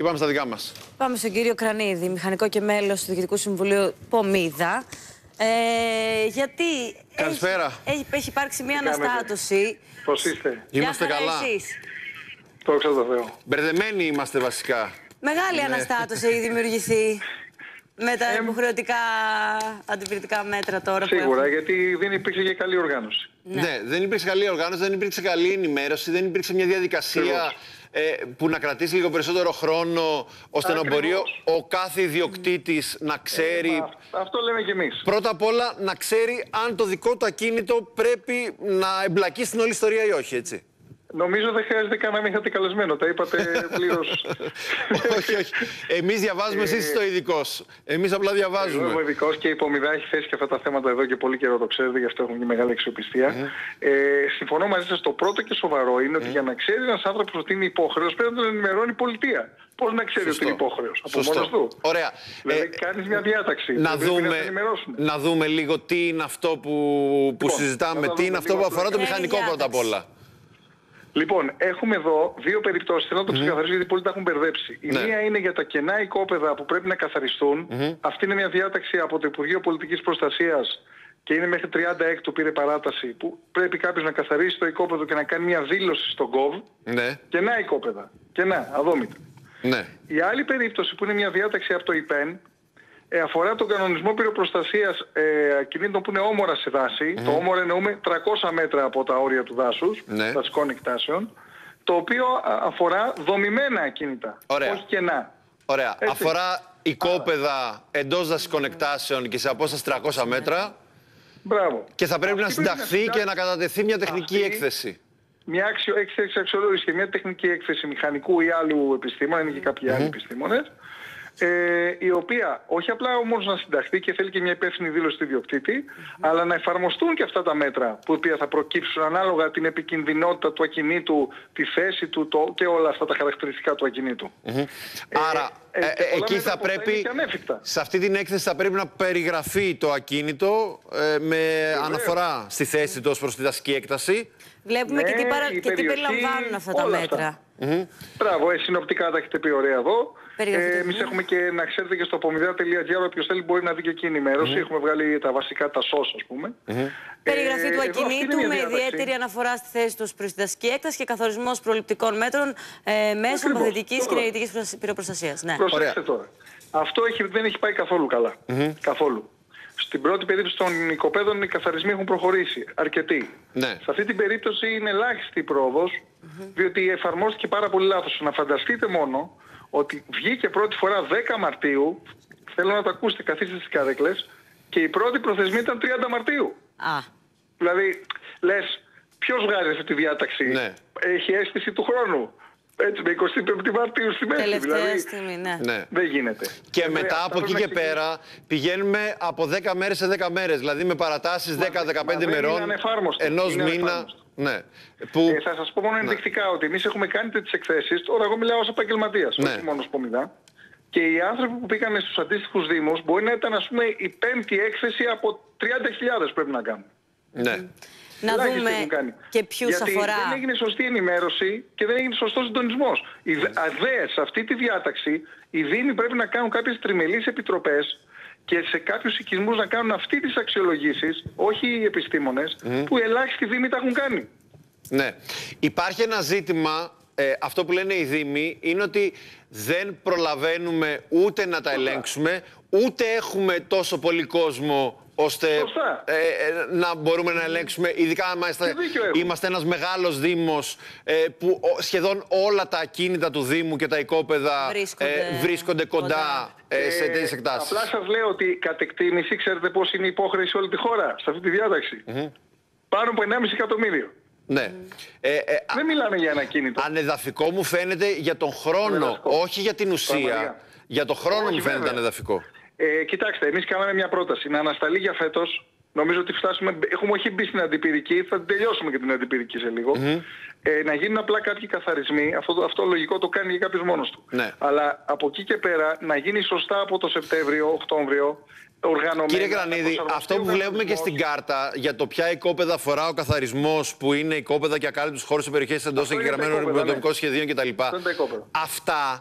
πάμε στα δικά μας. Πάμε στον κύριο Κρανίδη, μηχανικό και μέλος του Διοικητικού Συμβουλίου Πομίδα. Γιατί έχει υπάρξει μια αναστάτωση. Πώς είστε? Είμαστε καλά. Εσείς. Δόξα τω Θεώ. Μπερδεμένοι είμαστε βασικά. Μεγάλη αναστάτωση έχει δημιουργηθεί με τα υποχρεωτικά αντιπυρητικά μέτρα τώρα. Σίγουρα, γιατί δεν υπήρξε και καλή οργάνωση. Ναι, δεν υπήρξε καλή οργάνωση, δεν υπήρξε καλή ενημέρωση, δεν υπήρξε μια διαδικασία που να κρατήσει λίγο περισσότερο χρόνο, ώστε να μπορεί ο κάθε ιδιοκτήτης να ξέρει. Αυτό λέμε κι εμείς. Πρώτα απ' όλα να ξέρει αν το δικό του ακίνητο πρέπει να εμπλακεί στην όλη ιστορία ή όχι, έτσι. Νομίζω δεν χρειάζεται καν να μην είχατε καλεσμένο. Τα είπατε πλήρως. Όχι, όχι. Εμείς διαβάζουμε, εσείς είστε ο ειδικός. Εμείς απλά διαβάζουμε. Εγώ είμαι ειδικός και η Πομιδά έχει θέσει και αυτά τα θέματα εδώ και πολύ καιρό, το ξέρετε, γι' αυτό έχουμε και μεγάλη αξιοπιστία. Συμφωνώ μαζί σας. Το πρώτο και σοβαρό είναι ότι για να ξέρει ένας άνθρωπος ότι είναι υπόχρεος πρέπει να τον ενημερώνει η πολιτεία. Πώς να ξέρει ότι είναι υπόχρεος? Από μόνος του. Ωραία. Δηλαδή κάνεις μια διάταξη. Να δούμε λίγο τι είναι αυτό που συζητάμε, τι είναι αυτό που αφορά το μηχανικό πρώτα απ' όλα. Λοιπόν, έχουμε εδώ δύο περιπτώσεις. Θέλω να το ξεκαθαρίσω γιατί πολλοί τα έχουν μπερδέψει. Η μία είναι για τα κενά οικόπεδα που πρέπει να καθαριστούν. Αυτή είναι μια διάταξη από το Υπουργείο Πολιτικής Προστασίας και είναι μέχρι 36 πήρε παράταση, που πρέπει κάποιος να καθαρίσει το οικόπεδο και να κάνει μια δήλωση στον ΚΟΒ. Ναι. Κενά οικόπεδα. Κενά, αδόμητα. Ναι. Η άλλη περίπτωση που είναι μια διάταξη από το ΙΠΕΝ αφορά τον κανονισμό πυροπροστασίας ακινήτων που είναι όμορα σε δάση. Το όμορα εννοούμε 300 μέτρα από τα όρια του δάσους, δασικών εκτάσεων, το οποίο αφορά δομημένα ακίνητα, όχι κενά. Ωραία. Έτσι. Αφορά οικόπεδα εντός δασικών εκτάσεων και σε απόσταση 300 μέτρα. Μπράβο. Και θα πρέπει να συνταχθεί και να κατατεθεί μια τεχνική έκθεση. Μια έκθεση αξιολόγηση και μια τεχνική έκθεση μηχανικού ή άλλου επιστήμονα, είναι και κάποιοι άλλοι επιστήμονες, η οποία όχι απλά όμως να συνταχθεί και θέλει και μια υπεύθυνη δήλωση του ιδιοκτήτη, αλλά να εφαρμοστούν και αυτά τα μέτρα που θα προκύψουν ανάλογα την επικινδυνότητα του ακινήτου, τη θέση του και όλα αυτά τα χαρακτηριστικά του ακινήτου. Άρα εκεί θα πρέπει, σε αυτή την έκθεση θα πρέπει να περιγραφεί το ακίνητο με αναφορά στη θέση του ως προς τη δασική έκταση. Βλέπουμε και τι περιλαμβάνουν αυτά τα μέτρα. Μπράβο, συνοπτικά τα έχετε πει ωραία εδώ. Εμείς έχουμε και, να ξέρετε, και στο pomidea.gr, όποιος θέλει μπορεί να δει και εκεί ενημέρωση. Έχουμε βγάλει τα βασικά, τα SOS, ας πούμε. Περιγραφή του ακινήτου με ιδιαίτερη αναφορά στη θέση του προς τη δασική έκταση και καθορισμός προληπτικών μέτρων μέσω παθητικής και ενεργητικής πυροπροστασίας. Ναι. Προσέξτε τώρα. Αυτό δεν έχει πάει καθόλου καλά. Καθόλου. Στην πρώτη περίπτωση των οικοπαίδων οι καθαρισμοί έχουν προχωρήσει αρκετοί. Ναι. Σε αυτή την περίπτωση είναι ελάχιστη η πρόοδος, διότι εφαρμόστηκε πάρα πολύ λάθος. Να φανταστείτε μόνο ότι βγήκε πρώτη φορά 10 Μαρτίου, θέλω να το ακούσετε, καθίστε στις καρέκλες, και η πρώτη προθεσμία ήταν 30 Μαρτίου. Δηλαδή, λες, ποιος βγάζει αυτή τη διάταξη? Έχει αίσθηση του χρόνου. Έτσι, με 25 Μαρτίου στη μέση. Τελευταία στιγμή, ναι. Δεν γίνεται. Και μετά από εκεί και πέρα πηγαίνουμε από 10 μέρες σε 10 μέρες. Δηλαδή με παρατάσεις 10-15 μερών, ενός μήνα. Ναι. Θα σας πω μόνο ενδεικτικά ότι εμείς έχουμε κάνει τις εκθέσεις. Τώρα εγώ μιλάω ως επαγγελματίας, όχι μόνο ως Πομιδά. Και οι άνθρωποι που πήγαν στους αντίστοιχους δήμους μπορεί να ήταν, ας πούμε, η πέμπτη έκθεση από 30.000 πρέπει να κάνουν. Ναι. Να δούμε και ποιους αφορά. Γιατί δεν έγινε σωστή ενημέρωση και δεν έγινε σωστός συντονισμός. Σε αυτή τη διάταξη οι δήμοι πρέπει να κάνουν κάποιες τριμελείς επιτροπές και σε κάποιους οικισμούς να κάνουν αυτή τις αξιολογήσεις, όχι οι επιστήμονες, που ελάχιστοι δήμοι τα έχουν κάνει. Ναι. Υπάρχει ένα ζήτημα, αυτό που λένε οι δήμοι, είναι ότι δεν προλαβαίνουμε ούτε να τα ελέγξουμε, ούτε έχουμε τόσο πολύ κόσμο ώστε να μπορούμε να ελέγξουμε, ειδικά αν είμαστε ένας μεγάλος δήμος που σχεδόν όλα τα ακίνητα του Δήμου και τα οικόπεδα βρίσκονται κοντά σε τέτοιες εκτάσεις. Απλά σας λέω ότι κατ' εκτίμηση, ξέρετε πώς είναι η υπόχρεωση σε όλη τη χώρα, σε αυτή τη διάταξη. Πάνω από 1,5 εκατομμύριο. Ναι. Δεν μιλάμε για ένα ακίνητο. Ανεδαφικό μου φαίνεται για τον χρόνο, όχι για την ουσία. Για τον χρόνο μου φαίνεται ανεδαφικό. Κοιτάξτε, εμείς κάναμε μια πρόταση να ανασταλεί για φέτος. Νομίζω ότι έχουμε όχι μπει στην αντιπυρική, θα τελειώσουμε και την αντιπυρική σε λίγο. Να γίνουν απλά κάποιοι καθαρισμοί. Αυτό λογικό το κάνει και κάποιος μόνος του. Αλλά από εκεί και πέρα να γίνει σωστά από το Σεπτέμβριο, Οκτώβριο. Κύριε Κρανίδη, αυτό που βλέπουμε και στην κάρτα για το ποια οικόπεδα αφορά ο καθαρισμός, που είναι οικόπεδα και ακάλυπτους χώρους σε περιοχές εντός εγγεγραμμένων εμπορικών σχεδίων κτλ. Αυτά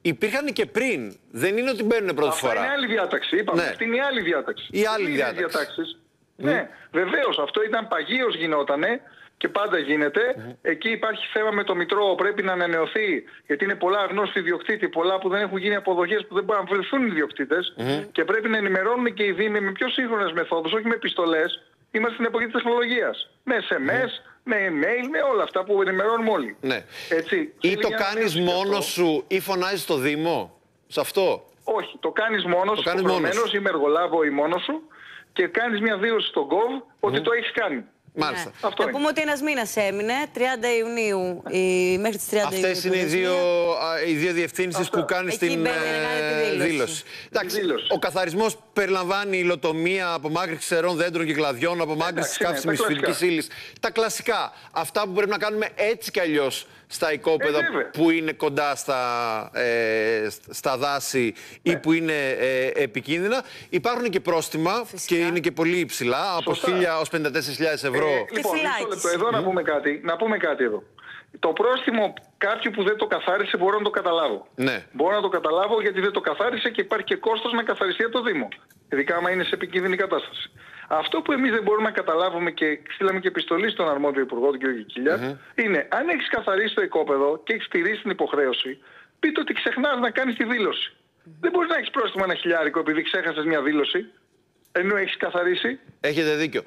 υπήρχαν και πριν. Δεν είναι ότι μπαίνουν πρώτη φορά. Αυτή είναι άλλη διάταξη. Είπαμε, αυτή είναι η άλλη διάταξη. Η άλλη διάταξη. Ναι, βεβαίως. Αυτό ήταν παγίως γινότανε και πάντα γίνεται. Εκεί υπάρχει θέμα με το Μητρό, πρέπει να ανανεωθεί, γιατί είναι πολλά αγνώστοι ιδιοκτήτη, πολλά που δεν έχουν γίνει αποδοχές, που δεν μπορούν να βρεθούν οι ιδιοκτήτες και πρέπει να ενημερώνουν και οι Δήμοι με πιο σύγχρονες μεθόδους, όχι με επιστολές. Είμαστε στην εποχή της τεχνολογίας. Με SMS, με email, με όλα αυτά που ενημερώνουμε όλοι. Ναι. Έτσι, ή το κάνεις μόνος σου ή φωνάζεις στο Δήμο, σε αυτό. Όχι, το κάνεις μόνος σου, υποχρεωμένος ή με εργολάβο ή μόνος σου και κάνεις μια δήλωση στον ΚΟΒ ότι το έχεις κάνει. Μάλιστα. Ναι. Να πούμε ότι ένας μήνας έμεινε, 30 Ιουνίου μέχρι τις 30 Ιουνίου. Αυτές είναι οι δύο διευθύνσεις που κάνεις την δήλωση. Εντάξει, ο καθαρισμός περιλαμβάνει υλοτομία, απομάκρυνση ξερών δέντρων και κλαδιών, απομάκρυνση της καύσιμης φυσικής ύλης. Τα κλασικά. Αυτά που πρέπει να κάνουμε έτσι κι αλλιώς στα οικόπεδα που είναι κοντά στα δάση ή που είναι επικίνδυνα. Υπάρχουν και πρόστιμα και είναι και πολύ υψηλά, από 1.000 ως 54.000 ευρώ. Λοιπόν, μισό λεπτό εδώ να πούμε κάτι εδώ. Το πρόστιμο κάποιου που δεν το καθάρισε μπορώ να το καταλάβω. Ναι. Μπορώ να το καταλάβω γιατί δεν το καθάρισε και υπάρχει και κόστος να καθαριστεί από το Δήμο. Ειδικά άμα είναι σε επικίνδυνη κατάσταση. Αυτό που εμείς δεν μπορούμε να καταλάβουμε και στείλαμε και επιστολή στον αρμόδιο υπουργό, τον κ. Κικίλια, είναι αν έχεις καθαρίσει το οικόπεδο και έχεις στηρίσει την υποχρέωση, πείτε ότι ξεχνάς να κάνεις τη δήλωση. Δεν μπορείς να έχεις πρόστιμο 1.000 επειδή ξέχασες μια δήλωση. Ενώ έχεις καθαρίσει. Έχετε δίκιο.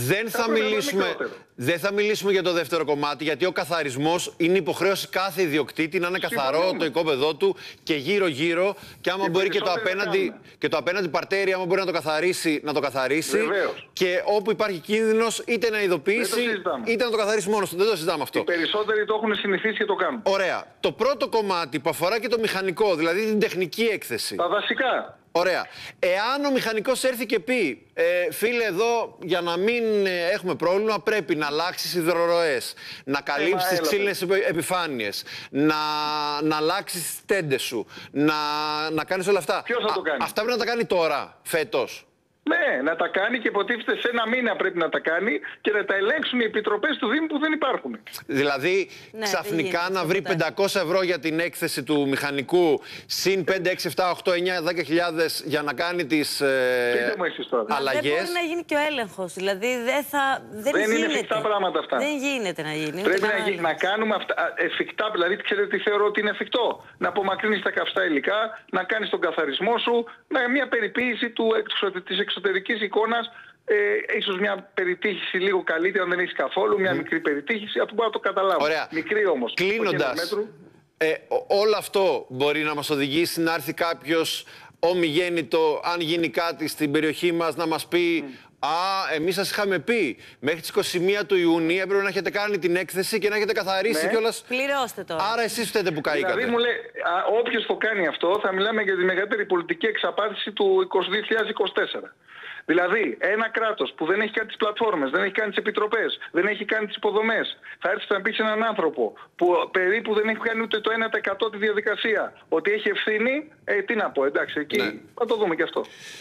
Δεν θα μιλήσουμε για το δεύτερο κομμάτι, γιατί ο καθαρισμός είναι υποχρέωση κάθε ιδιοκτήτη να είναι καθαρό το οικόπεδό του και γύρω-γύρω. Και άμα μπορεί και το απέναντι παρτέρι, άμα μπορεί να το καθαρίσει, να το καθαρίσει. Βεβαίως. Και όπου υπάρχει κίνδυνος, είτε να ειδοποιήσει, είτε να το καθαρίσει μόνος του. Δεν το συζητάμε αυτό. Οι περισσότεροι το έχουν συνηθίσει και το κάνουν. Ωραία. Το πρώτο κομμάτι που αφορά και το μηχανικό, δηλαδή την τεχνική έκθεση. Τα βασικά. Ωραία. Εάν ο μηχανικός έρθει και πει, φίλε εδώ για να μην έχουμε πρόβλημα πρέπει να αλλάξεις υδροροές, να καλύψεις τις ξύλινες επιφάνειες, να αλλάξεις τις τέντες σου, να κάνεις όλα αυτά. Ποιος θα το κάνει? Αυτά πρέπει να τα κάνει τώρα, φέτος. Ναι, να τα κάνει και υποτίθεται σε ένα μήνα πρέπει να τα κάνει και να τα ελέγξουν οι επιτροπές του Δήμου που δεν υπάρχουν. Δηλαδή ξαφνικά να βρει 500 ευρώ για την έκθεση του μηχανικού συν 5, 6, 7, 8, 9, 10.000 για να κάνει τις αλλαγές. Δεν μπορεί να γίνει και ο έλεγχος. Δηλαδή δεν είναι εφικτά πράγματα αυτά. Δεν γίνεται να γίνει. Πρέπει να κάνουμε αυτά εφικτά. Δηλαδή, ξέρετε τι θεωρώ ότι είναι εφικτό? Να απομακρύνεις τα καυστά υλικά, να κάνεις τον καθαρισμό σου, μια περιποίηση της εξωτερικής εικόνας, ίσως μια περιτύχηση λίγο καλύτερα, αν δεν έχεις καθόλου, μια μικρή περιτύχηση, αυτό μπορώ να το καταλάβω. Ωραία. Μικρή όμως. Κλείνοντας, όλο αυτό μπορεί να μας οδηγήσει να έρθει κάποιος ομιγέννητο, αν γίνει κάτι στην περιοχή μας, να μας πει εμείς σας είχαμε πει μέχρι τις 21 του Ιουνίου έπρεπε να έχετε κάνει την έκθεση και να έχετε καθαρίσει κιόλας. Πληρώστε τώρα. Άρα εσείς φταίτε που καήκατε. Δηλαδή μου λέει, όποιος το κάνει αυτό θα μιλάμε για τη μεγαλύτερη πολιτική εξαπάτηση του 2024. Δηλαδή, ένα κράτος που δεν έχει κάνει τις πλατφόρμες, δεν έχει κάνει τις επιτροπές, δεν έχει κάνει τις υποδομές, θα έρθει να πει σε έναν άνθρωπο που περίπου δεν έχει κάνει ούτε το 1% τη διαδικασία, ότι έχει ευθύνη, τι να πω, εντάξει, εκεί θα το δούμε και αυτό.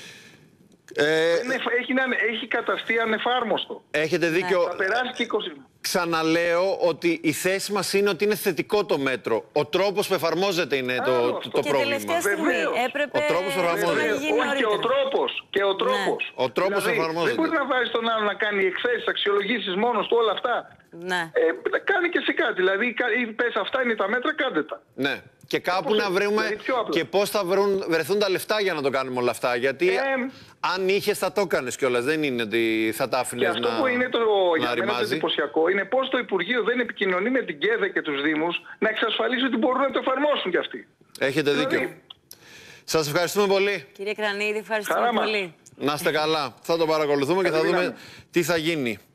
Έχει καταστεί ανεφάρμοστο. Έχετε δίκιο. Θα περάσει και 20. Ξαναλέω ότι η θέση μας είναι ότι είναι θετικό το μέτρο. Ο τρόπος που εφαρμόζεται είναι το πρόβλημα. Και τελευταία στιγμή έπρεπε να γίνει και ο τρόπος. Ο τρόπος δηλαδή, εφαρμόζεται. Δεν μπορεί να βάζει τον άλλο να κάνει εκθέσεις, αξιολογήσεις μόνος του, όλα αυτά. Ναι. Κάνει και εσύ κάτι. Δηλαδή, πες αυτά είναι τα μέτρα, κάντε τα. Ναι. Και κάπου να βρούμε και πώς θα βρεθούν τα λεφτά για να το κάνουμε όλα αυτά. Γιατί αν είχες θα το έκανες κιόλας. Δεν είναι ότι θα τα άφηνες να ρημάζει. Και αυτό που είναι για μένα το εντυπωσιακό είναι πώς το Υπουργείο δεν επικοινωνεί με την ΚΕΔΕ και τους Δήμους να εξασφαλίσει ότι μπορούν να το εφαρμόσουν κι αυτοί. Έχετε δίκιο. Σας ευχαριστούμε πολύ. Κύριε Κρανίδη, ευχαριστούμε πολύ. Να είστε καλά. Θα το παρακολουθούμε και θα δούμε τι θα γίνει.